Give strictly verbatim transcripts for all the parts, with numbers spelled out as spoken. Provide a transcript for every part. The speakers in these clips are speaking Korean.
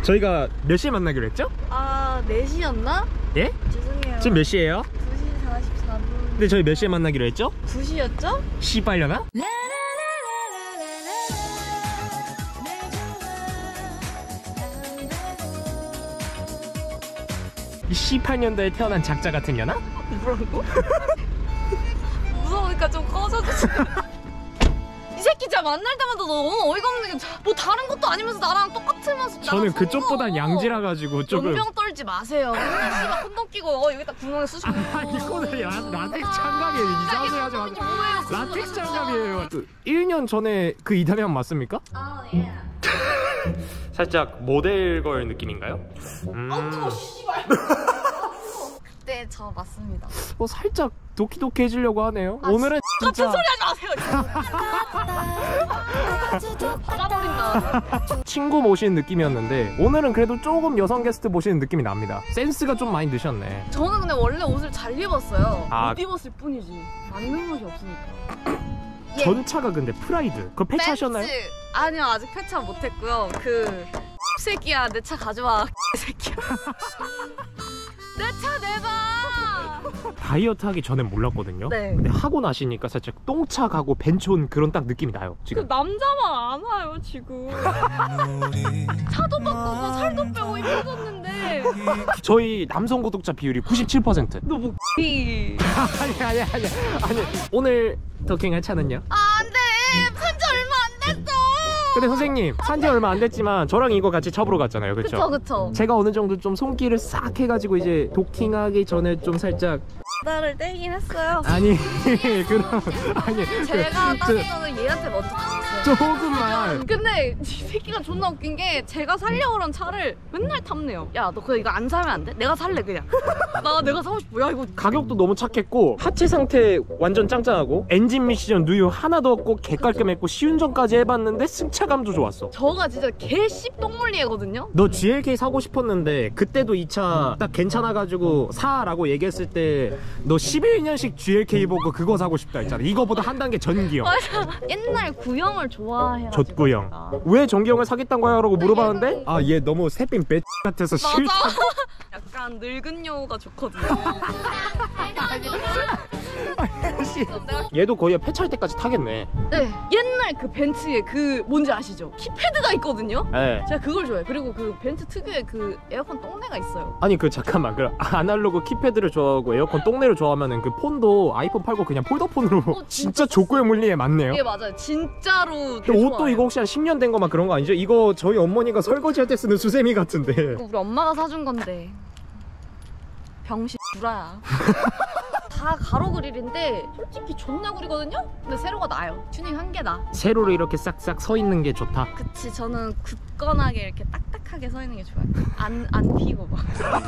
저희가 몇 시에 만나기로 했죠? 아, 네 시였나? 예? 죄송해요. 지금 몇 시예요? 두 시 사십사 분. 근데 저희 몇 시에 만나기로 했죠? 두 시였죠? 씨발려나? 이 십팔 년도에 태어난 작자 같은 년아? 뭐라고? 무서우니까 좀 꺼져주세요. 이 새끼 진짜 만날 때마다 너무 어이가 없는 게 뭐 다른 것도 아니면서 나랑 똑같으면서 저는 그쪽보단 양지라 가지고 조금 연병 떨지 마세요. 맨날 씨발 콘돔 끼고 어, 여기다 구멍에 쑤시고. 아 이거는 라, 라텍스 장갑이에요. 이상한 소리 하지 마세요. 라텍스 장갑이에요. 그 일 년 전에 그 이탈리안 맞습니까? 아 예. 살짝 모델걸 느낌인가요? 음... 어 그거 씨발. 그때 저 맞습니다. 어 살짝 도키도키 해주려고 하네요. 아, 오늘은 같은 진짜 소리 하지 마세요. 받아버린다. 친구 모시는 느낌이었는데 오늘은 그래도 조금 여성 게스트 모시는 느낌이 납니다. 센스가 좀 많이 드셨네. 저는 근데 원래 옷을 잘 입었어요. 아. 못 입었을 뿐이지. 안 입는 옷이 없으니까. 예. 전차가 근데 프라이드 그거 폐차하셨나요? 벤츠. 아니요 아직 폐차 못했고요. 그 새끼야 내 차 가져와. 새끼야. 내 차 내봐. 다이어트 하기 전엔 몰랐거든요. 네. 근데 하고 나시니까 살짝 똥차 가고 벤츠 온 그런 딱 느낌이 나요 지금. 그 남자만 안 와요 지금. 차도 바꾸고 살도 빼고 이뻐졌는데. 저희 남성 구독자 비율이 구십칠 퍼센트. 너 뭐 X. 아니 아니 아니 아니 오늘 더킹할 차는요? 아 안돼 산지 얼마 안 됐어. 근데 선생님 산지 얼마 안 됐지만 저랑 이거 같이 첩으로 갔잖아요. 그쵸? 그쵸 그쵸. 제가 어느 정도 좀 손길을 싹 해가지고 이제 도킹하기 전에 좀 살짝 나를 떼긴 했어요. 아니 그럼 아니 제가 그, 따기 전에 얘한테 먼저 땄어요. 조금만. 근데 이 새끼가 존나 웃긴 게 제가 살려고 한 차를 맨날 탐내요. 야 너 그거 이거 안 사면 안 돼? 내가 살래 그냥. 나 내가 사고 싶어. 야 이거 가격도 너무 착했고 하체 상태 완전 짱짱하고 엔진 미시전 누유 하나도 없고 개깔끔했고 시운전까지 해봤는데 승차감도 좋았어. 저가 진짜 개씹 똥물리거든요. 너 지엘케이 사고 싶었는데 그때도 이 차 딱 괜찮아가지고 사라고 얘기했을 때 너 십일 년식 지엘케이 보고 그거 사고 싶다 했잖아. 이거보다 한 단계 전기형. 맞아. 옛날 구형을 좋아해가지고. 젖구형. 왜 전기형을 사겠다는 거야? 라고 물어봤는데 아 얘 너무 새삥 배 같아서 싫다. 약간 늙은 여우가 좋거든요. 얘도 거의 폐차할 때까지 타겠네. 네. 옛날 그 벤츠에 그 뭔지 아시죠? 키패드가 있거든요. 네. 제가 그걸 좋아해요. 그리고 그 벤츠 특유의 그 에어컨 똥내가 있어요. 아니 그 잠깐만 그 아날로그 키패드를 좋아하고 에어컨 똥내를 좋아하면은 그 폰도 아이폰 팔고 그냥 폴더폰으로 어, 진짜 족구의 물리에 맞네요. 예 맞아요. 진짜로. 그 옷도 이거 혹시 한 십 년 된 거만 그런 거 아니죠? 이거 저희 어머니가 설거지할 때 쓰는 수세미 같은데. 우리 엄마가 사준 건데 병신 구라야. 다 가로 그릴인데 솔직히 존나 구리거든요? 근데 세로가 나요. 튜닝 한 개 나. 세로로 이렇게 싹싹 서 있는 게 좋다. 그치 저는 굳건하게 이렇게 딱딱하게 서 있는 게 좋아요. 안, 안 피고 막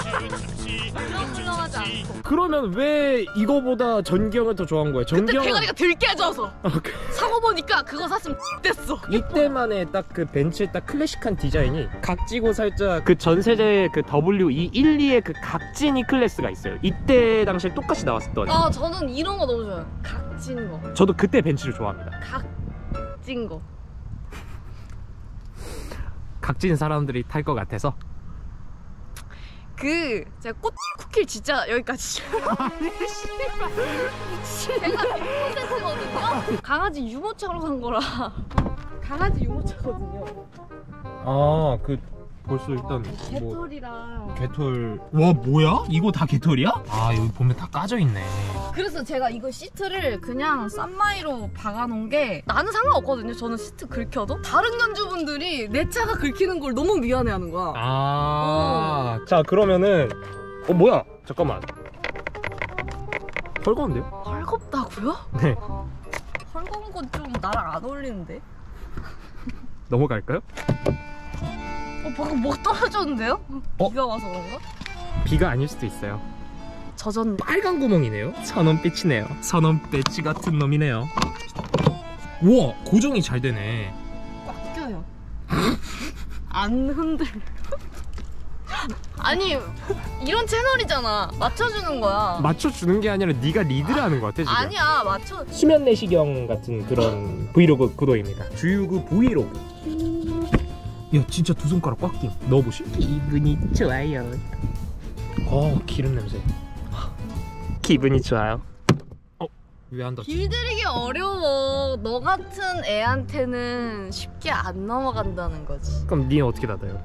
물렁물렁하지 않고. 그러면 왜 이거보다 전기형을 더 좋아한 거예요? 그때 전기형 대가리가 들 깨져서 아, 그... 사고 보니까 그거 샀으면 됐어. 이때만의 딱 그 벤츠의 딱 클래식한 디자인이 각지고 살짝 그 전세대 그 더블유 이백십이의 그 각진이 클래스가 있어요. 이때 당시에 똑같이 나왔었던. 아 저는 이런 거 너무 좋아요. 각진 거. 저도 그때 벤츠를 좋아합니다. 각진 거. 각진 사람들이 탈 것 같아서. 그 제가 꽃 쿠키를 진짜 여기까지. 제가 백 퍼센트거든요. 강아지 유모차로 산 거라. 강아지 유모차거든요. 아, 그 벌써 일단 개털이랑. 뭐 개털. 와 뭐야? 이거 다 개털이야? 아 여기 보면 다 까져 있네. 그래서 제가 이거 시트를 그냥 싼마이로 박아놓은 게 나는 상관없거든요. 저는 시트 긁혀도 다른 견주분들이 내 차가 긁히는 걸 너무 미안해하는 거야. 아, 어. 자 그러면은 어 뭐야? 잠깐만. 헐거운데요? 헐겁다고요? 네. 헐거운 건 좀 나랑 안 어울리는데? 넘어갈까요? 어 방금 뭐 떨어졌는데요? 어? 비가 와서 그런가? 비가 아닐 수도 있어요. 젖었네. 빨간 구멍이네요. 선원빛이네요. 선원빛 같은 놈이네요. 우와 고정이 잘 되네. 꽉 껴요. 안 흔들려. 아니 이런 채널이잖아. 맞춰주는 거야. 맞춰주는 게 아니라 네가 리드를 하는 것 같아 지금. 아니야 맞춰. 수면 내시경 같은 그런 브이로그 구도입니다. 주유구 브이로그. 야 진짜 두 손가락 꽉 낀. 넣어보시. 기분이 좋아요. 어 기름 냄새. 기분이 좋아요. 어? 왜 안 닿지? 길들이기 어려워. 너 같은 애한테는 쉽게 안 넘어간다는 거지. 그럼 니 어떻게 닫아요?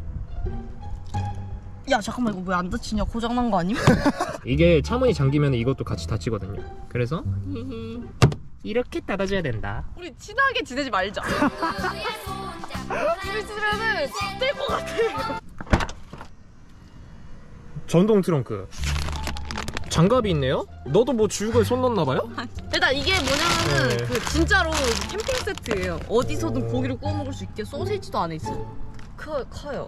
야 잠깐만 이거 왜 안 닫히냐? 고장난 거 아님? 이게 차문이 잠기면 이것도 같이 닫히거든요. 그래서 이렇게 닫아줘야 된다. 우리 친하게 지내지 말자. 우리 집에는 뗄것 같아. 전동 트렁크. 장갑이 있네요? 너도 뭐 주유구에 손 넣었나봐요? 일단 이게 뭐냐면은 네. 그 진짜로 캠핑 세트예요. 어디서든 고기를 구워 먹을 수 있게 소시지도 안에 있어요. 커, 커요.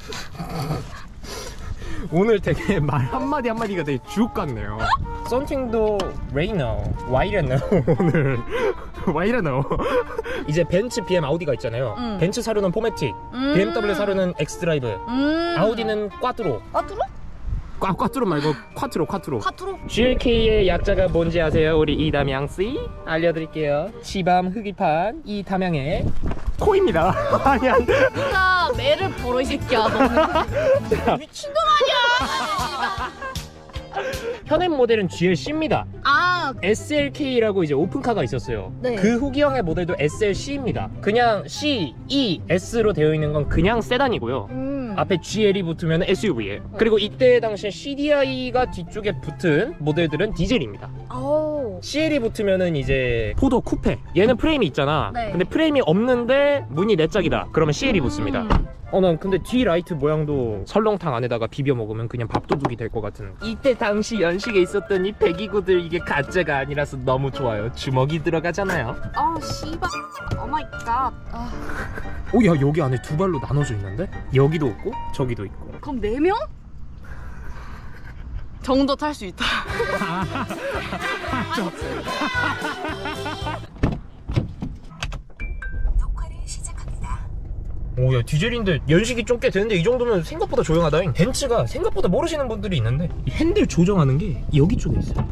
오늘 되게 말 한마디 한마디가 되게 주옥 같네요. 썬팅도 레이너 와이러너 오늘 와이러너 이제 벤츠, 비엠, 아우디가 있잖아요. 음. 벤츠 사료는 포매틱, 음. 비엠더블유 사료는 엑스드라이브, 음. 아우디는 꽈트로. 꽈트로? 꽈, 꽈트로 말고 콰트로 콰트로. 꽈트로? 지엘케이의 약자가 뭔지 아세요? 우리 이담양씨 알려드릴게요. 치밤 흑이판 이담양의 코입니다. 아니 안 돼. 누가 매를 벌어 이 새끼야. 너는 미친놈 아니야. 현행 모델은 지엘씨입니다. 아 에스엘케이라고 이제 오픈카가 있었어요. 네. 그 후기형의 모델도 에스엘씨입니다. 그냥 C, E, S로 되어 있는 건 그냥 세단이고요. 음. 앞에 지엘이 붙으면 에스유브이예요. 그리고 이때 당시 씨디아이가 뒤쪽에 붙은 모델들은 디젤입니다. 오. 씨엘이 붙으면은 이제 포도 쿠페. 얘는 프레임이 있잖아. 네. 근데 프레임이 없는데 문이 네 짝이다. 그러면 씨엘이 붙습니다. 음. 어, 난 근데 뒤 라이트 모양도 설렁탕 안에다가 비벼 먹으면 그냥 밥도둑이 될 것 같은. 이때 당시 연식에 있었던 이 배기구들 이게 가짜가 아니라서 너무 좋아요. 주먹이 들어가잖아요. 아 씨발. 오 마이 갓. 아. 오, 야 여기 안에 두 발로 나눠져 있는데? 여기도 있고 저기도 있고. 그럼 네 명? 정도 탈 수 있다. 녹화를 시작합니다. 오야 디젤인데 연식이 좀 꽤 되는데 이 정도면 생각보다 조용하다잉. 벤츠가 생각보다 모르시는 분들이 있는데 이 핸들 조정하는 게 여기 쪽에 있어요.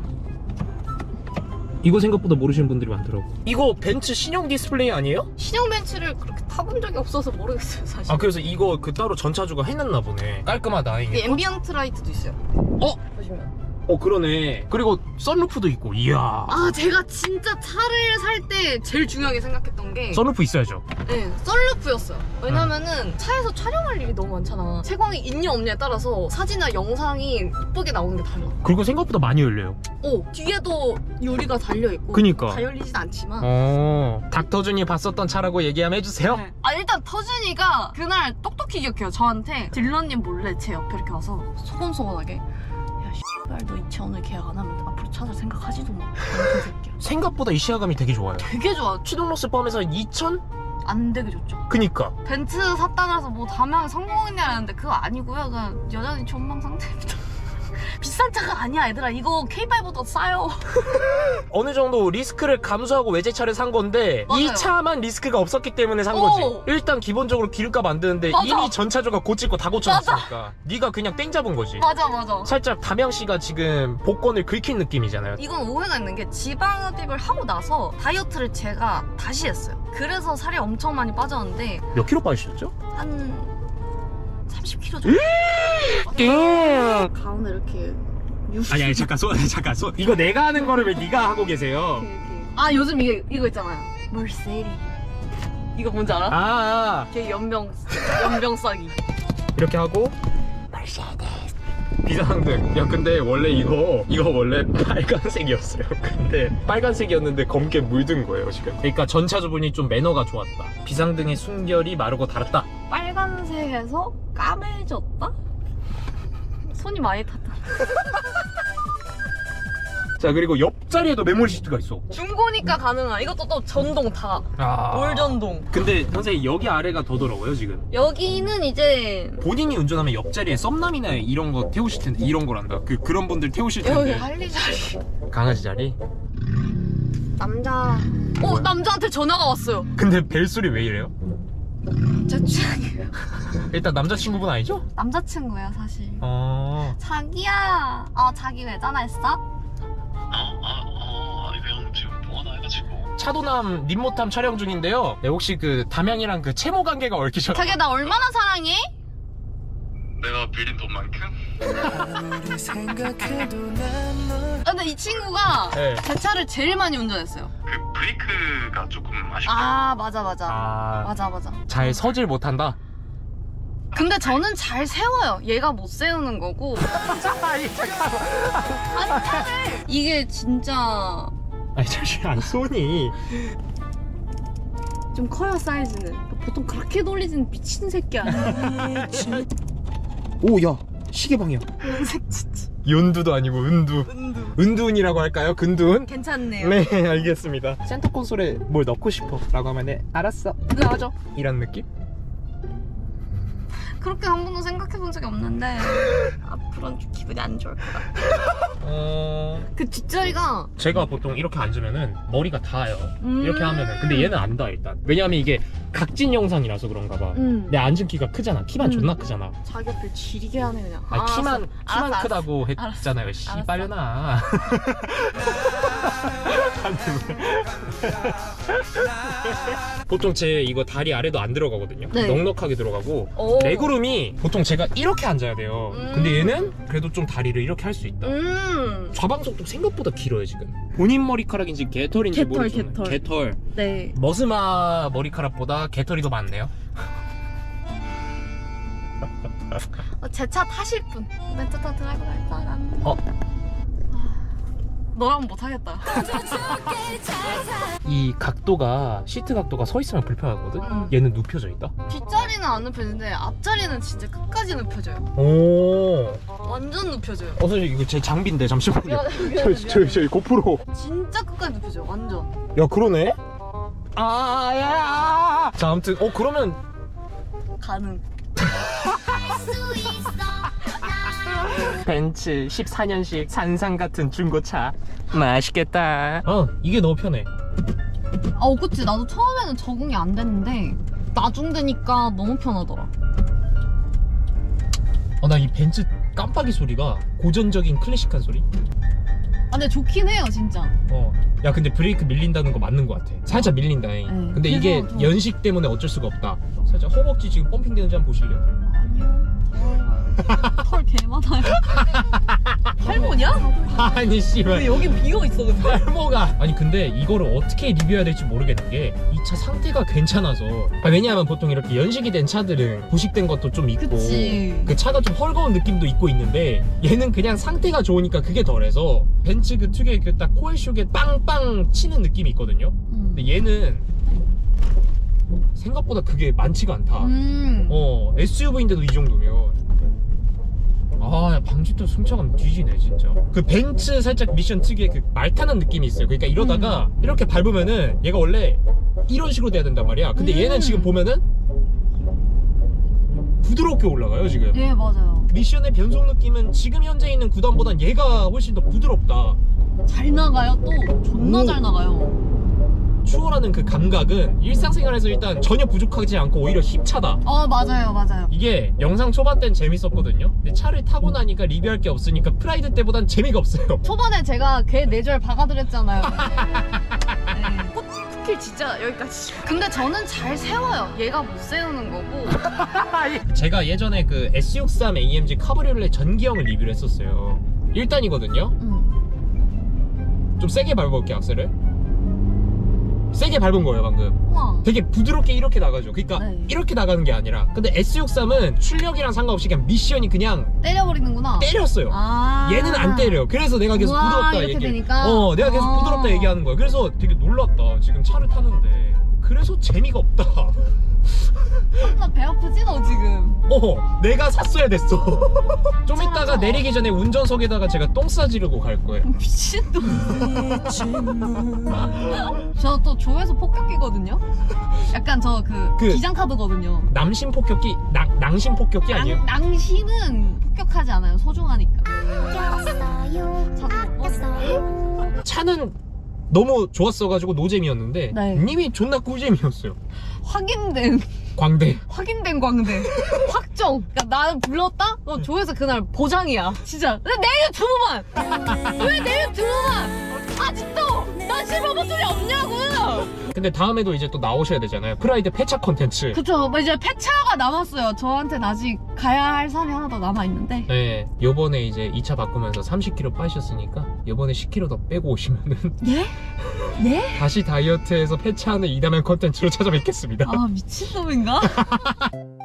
이거 생각보다 모르시는 분들이 많더라고. 이거 벤츠 신형 디스플레이 아니에요? 신형 벤츠를 그렇게 타본 적이 없어서 모르겠어요 사실. 아 그래서 이거 그 따로 전차주가 해놨나 보네. 깔끔하다 이 이게. 앰비언트 라이트도 있어요. 어? 보시면. 어 그러네. 그리고 썬루프도 있고. 이야. 아 제가 진짜 차를 살 때 제일 중요하게 생각했던 게 썬루프 있어야죠. 네, 썬루프였어요. 왜냐면은 차에서 촬영할 일이 너무 많잖아. 채광이 있냐 없냐에 따라서 사진이나 영상이 이쁘게 나오는 게 달라. 그리고 생각보다 많이 열려요. 오, 뒤에도 유리가 달려있고 그니까. 다 열리진 않지만 어. 닥터준이 봤었던 차라고 얘기 한번 해주세요. 네. 아 일단 터준이가 그날 똑똑히 기억해요. 저한테 딜러님 몰래 제 옆에 이렇게 와서 소곤소곤하게 야 씨발 너 이 차 오늘 계약 안 하면 앞으로 차를 생각하지도 마. 이런 새끼야. 생각보다 이 시야감이 되게 좋아요. 되게 좋아. 취동로스 포함해서 이천? 안 되게 좋죠. 그니까. 벤츠 샀다 그래서 뭐 다명에 성공했냐는데 그거 아니고요. 그냥 여전히 존망 상태입니다. 비싼 차가 아니야 얘들아. 이거 케이 파이브보다 싸요. 어느 정도 리스크를 감수하고 외제차를 산 건데 맞아요. 이 차만 리스크가 없었기 때문에 산 오. 거지. 일단 기본적으로 기름값 안 드는데 맞아. 이미 전차주가 고칠 거 다 고쳐놨으니까 네가 그냥 땡 잡은 거지. 맞아 맞아. 살짝 담양씨가 지금 복권을 긁힌 느낌이잖아요. 이건 오해가 있는 게 지방 흡입을 하고 나서 다이어트를 제가 다시 했어요. 그래서 살이 엄청 많이 빠졌는데 몇 킬로 빠지셨죠? 한 삼십 킬로그램 정도. 땡. 가운데 이렇게 아니 아니 잠깐 손 잠깐 손 이거 내가 하는 거를 왜 네가 하고 계세요? 이렇게, 이렇게. 아 요즘 이게 이거 있잖아요. 멀세리. 이거 뭔지 알아? 아, 아. 걔 연병 연병 싸기. 이렇게 하고 비상등. 야 근데 원래 이거 이거 원래 빨간색이었어요. 근데 빨간색이었는데 검게 물든 거예요 지금. 그러니까 전차주분이 좀 매너가 좋았다. 비상등의 순결이 마르고 닳았다. 빨간색에서 까매졌다? 손이 많이 탔다. 자 그리고 옆자리에도 메모리 시트가 있어. 중고니까 가능한. 이것도 또 전동 다. 아. 올 전동. 근데 선생님 여기 아래가 더 더러워요 지금. 여기는 이제 본인이 운전하면 옆자리에 썸남이나 이런 거 태우실 텐데 이런 거란다. 그 그런 분들 태우실 여기 텐데. 할리 자리. 강아지 자리. 남자. 어 뭐야? 남자한테 전화가 왔어요. 근데 벨소리 왜 이래요? 제 취향이에요. 일단 남자친구분 아니죠? 남자친구야 사실. 어. 자기야. 어 자기 왜 전화했어? 아, 아, 아, 이거 형 지금 뭐 하나 해가지고. 차도남 님모탐 촬영 중인데요. 네, 혹시 그 담양이랑 그 채모 관계가 얽히셨나요? 자기 나 얼마나 사랑해? 내가 빌린 돈만큼? 아, 근데 이 친구가 네. 제 차를 제일 많이 운전했어요. 그 브레이크가 조금 아쉽다. 아 맞아 맞아 아, 맞아 맞아. 잘 서질 못한다. 근데 저는 잘 세워요. 얘가 못 세우는 거고. 아니 잠깐만. 아니 차를 이게 진짜 아니 잠시만 손이. 좀 커요 사이즈는. 보통 그렇게 돌리진 미친 새끼야. 오야 시계 방향. 은색 진짜. 연두도 아니고 은두. 은두. 은두운이라고 할까요? 근두운? 괜찮네요. 네 알겠습니다. 센터 콘솔에 뭘 넣고 싶어 라고 하면 네 알았어 넣어줘 이런 느낌? 그렇게 한 번도 생각해 본 적이 없는데 앞으로는 좀 기분이 안 좋을 것 같아. 어... 그 뒷자리가 제가 보통 이렇게 앉으면은 머리가 닿아요. 음... 이렇게 하면은. 근데 얘는 안 닿아 일단. 왜냐면 이게 각진 영상이라서 그런가 봐. 음. 내 앉은 키가 크잖아. 키만 음. 존나 크잖아. 자기 앞을 지리게 하네 그냥. 아니, 알았어. 키만 키만 알았어, 크다고 알았어. 했잖아요. 씨발려나. 보통 제 이거 다리 아래도 안 들어가거든요. 네. 넉넉하게 들어가고 오. 레그룸이 보통 제가 이렇게 앉아야 돼요. 음. 근데 얘는 그래도 좀 다리를 이렇게 할 수 있다. 음. 좌방석도 생각보다 길어요 지금. 본인 머리카락인지 개털인지 개털, 모르겠지만 개털. 개털. 네. 머스마 머리카락보다 개털이 더 많네요. 어, 제 차 타실 분. 멘트 타 드라이브 갈 사람. 어? 너랑 못 하겠다. 이 각도가 시트 각도가 서 있으면 불편하거든. 음. 얘는 눕혀져 있다. 뒷자리는 안 눕혀지는데 앞자리는 진짜 끝까지 눕혀져요. 오. 완전 눕혀져요. 어 선생님 이거 제 장비인데 잠시만요. 미안해, 미안해, 저희 저희 미안해. 저희 고프로. 진짜 끝까지 눕혀져요. 완전. 야 그러네. 아야. 자 아무튼 어 그러면 가능. 벤츠 십사 년식 산상 같은 중고차 맛있겠다. 어 이게 너무 편해. 아, 그치. 나도 처음에는 적응이 안 됐는데 나중 되니까 너무 편하더라. 어 나 이 벤츠 깜빡이 소리가 고전적인 클래식한 소리. 아, 근데 좋긴 해요, 진짜. 어. 야 근데 브레이크 밀린다는 거 맞는 거 같아. 살짝 밀린다잉. 네. 근데 이게 그래서 더- 연식 때문에 어쩔 수가 없다. 살짝 허벅지 지금 펌핑되는지 한번 보실래요? 아니요. 털 개 많아요. 탈모냐? 아니 왜 씨발 여기 비어 있어, 근데? 탈모가. 아니 근데 이거를 어떻게 리뷰해야 될지 모르겠는 게 이 차 상태가 괜찮아서. 아, 왜냐하면 보통 이렇게 연식이 된 차들은 부식된 것도 좀 있고 그치. 그 차가 좀 헐거운 느낌도 있고 있는데 얘는 그냥 상태가 좋으니까 그게 덜해서 벤츠 그 특유의 그 딱 코일쇼에 빵빵 치는 느낌이 있거든요. 음. 근데 얘는 생각보다 그게 많지가 않다. 음. 어 에스유브이인데도 이 정도면 아 방지턱 승차감 뒤지네 진짜. 그 벤츠 살짝 미션 특유의 그 말타는 느낌이 있어요. 그러니까 이러다가 음. 이렇게 밟으면은 얘가 원래 이런 식으로 돼야 된단 말이야. 근데 음. 얘는 지금 보면은 부드럽게 올라가요 지금. 예, 맞아요. 미션의 변속 느낌은 지금 현재 있는 구단보단 얘가 훨씬 더 부드럽다. 잘 나가요, 또. 존나 오. 잘 나가요. 추월하는 그 감각은 일상생활에서 일단 전혀 부족하지 않고 오히려 힘차다. 어, 맞아요, 맞아요. 이게 영상 초반 땐 재밌었거든요. 근데 차를 타고 나니까 리뷰할 게 없으니까 프라이드 때보단 재미가 없어요. 초반에 제가 걔 내절 박아드렸잖아요. 네. 코끼리 진짜 여기까지. 근데 저는 잘 세워요. 얘가 못 세우는 거고. 제가 예전에 그 에스 육십삼 에이엠지 카브리올레 전기형을 리뷰를 했었어요. 일 단이거든요. 음. 좀 세게 밟아볼게요 악셀을. 세게 밟은 거예요 방금. 우와. 되게 부드럽게 이렇게 나가죠. 그러니까 네. 이렇게 나가는 게 아니라. 근데 에스 육십삼은 출력이랑 상관없이 그냥 미션이 그냥 때려버리는구나. 때렸어요. 아. 얘는 안 때려요. 그래서 내가 계속 우와, 부드럽다 이렇게 얘기. 되니까? 어, 내가 계속 어. 부드럽다 얘기하는 거야. 그래서 되게 놀랐다. 지금 차를 타는데. 그래서 재미가 없다. 나 배 아프지 너 지금? 어, 내가 샀어야 됐어. 좀 맞아, 이따가 맞아. 내리기 전에 운전석에다가 제가 똥 싸지르고 갈 거예요. 미친놈. 저 또 조에서 폭격기거든요. 약간 저 그 그- 기장카드거든요. 남심 폭격기, 낭, 낭심 폭격기 아니에요? 낭, 낭심은 폭격하지 않아요. 소중하니까. 아꼈어요. 자주 못 버리네. 아꼈어요. 차는 너무 좋았어가지고 노잼이었는데 네. 님이 존나 꿀잼이었어요. 확인된 광대. 확인된 광대. 확정. 그러니까 나는 불렀다? 너 조에서 그날 보장이야. 진짜. 근데 내 유튜브만. 왜 내 유튜브만? 아직도 나 실버 버튼이 없냐고. 근데 다음에도 이제 또 나오셔야 되잖아요. 프라이드 폐차 콘텐츠. 그쵸. 뭐 이제 폐차가 남았어요. 저한테는 아직 가야 할 산이 하나 더 남아있는데. 네, 요번에 이제 이 차 바꾸면서 삼십 킬로그램 빠셨으니까 요번에 십 킬로그램 더 빼고 오시면은 네? 네? 다시 다이어트해서 폐차하는 이담의 콘텐츠로 찾아뵙겠습니다. 아, 미친놈인가?